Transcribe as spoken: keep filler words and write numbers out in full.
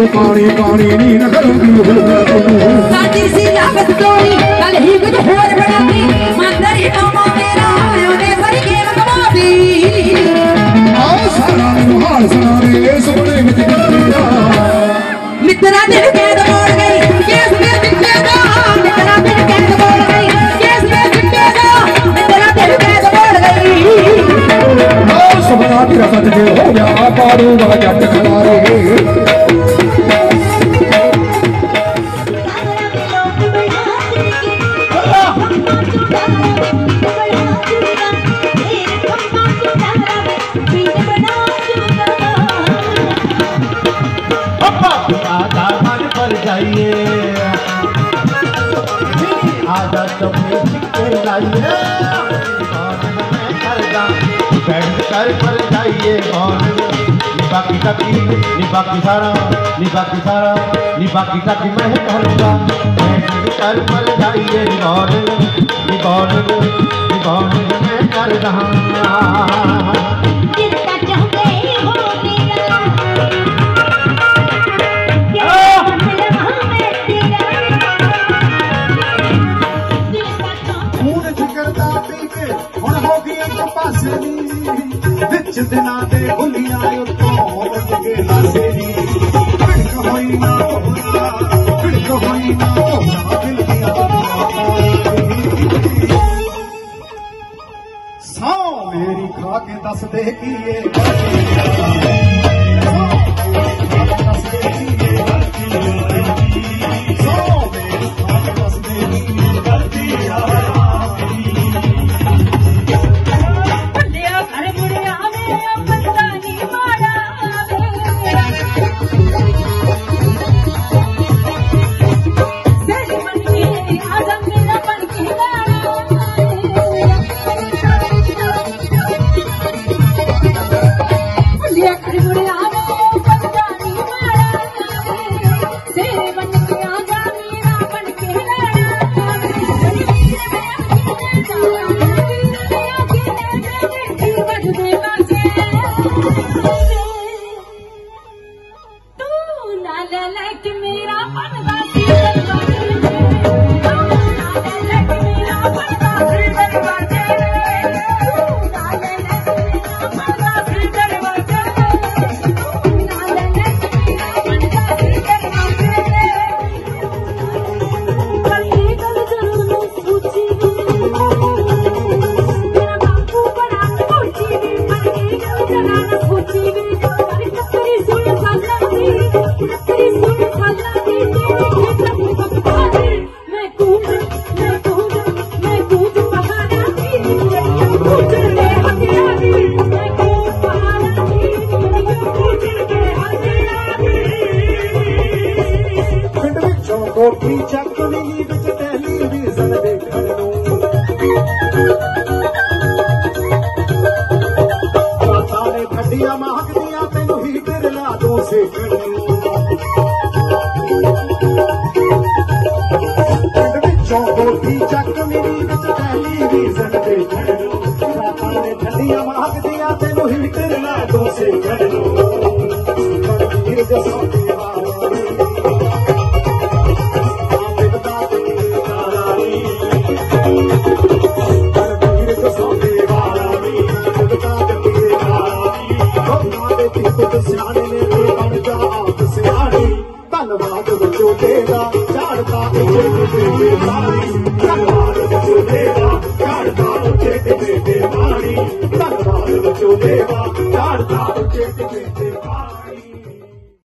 पानी पानी नहीं न करूंगी साडी सी लागत तोड़ी कल ही कुछ होर बनाती मंदर ही मामा मेरा ओने पर गेम कमाती आओ सारा हाल सुना रे सोने विच गत्ता मित्रा दिल कैद मोड़ गई केस में जितेगा मित्रा दिल कैद मोड़ गई केस में जितेगा मित्रा दिल कैद मोड़ गई आओ सुबह की रफत जो हो गया पारूंगा जट खलारे आदत में लाइए कर पर जाइए बाकी तकी बाकी सारा बाकी सारा बाकी तक मैं करूँगा कर पर जाइए मैं कर रहा दिना दे भुलिया तो लगे हासे नी खड़क होई ना खड़क होई ना दिल दिया सौ मेरी खा के दस दे की ये कोठी चक मिली बिच टेलीविजन देखण नूं रातां ने ठंडियां महकदियां तैनूं हीटर ला दो सेकण नूं पिंड विचों कोठी चक मिली बिच टेलीविजन देखण नूं रातां ने ठंडियां महकदियां तैनूं हीटर ला दो सेकण नूं हीर जसों धन्यवाद बच्चों तेरा चारता उठे बेटे मारी धन्यवाद बच्चों तेरा चारता उठे बेटे मारी धन्यवाद बच्चों तेरा चारता उठे बेटे